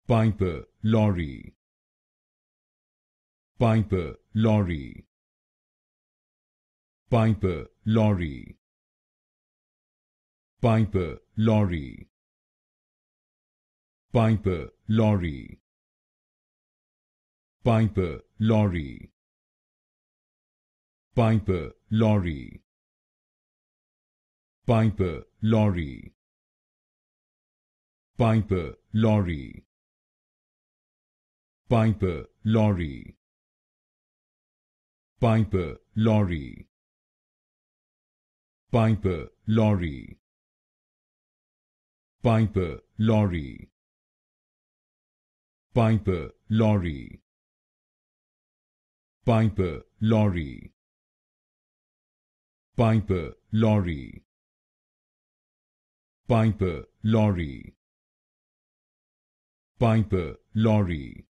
Piper, Laurie. Piper, Laurie. Piper, Laurie. Piper, Laurie. Piper, Laurie. Piper, Laurie. Piper, Laurie. Piper, Laurie. Piper, Laurie. Piper, Laurie. Piper, Laurie. Piper, Laurie. Piper, Laurie. Piper, Laurie. Piper, Laurie. Piper, Laurie. Piper, Laurie. Piper, Laurie.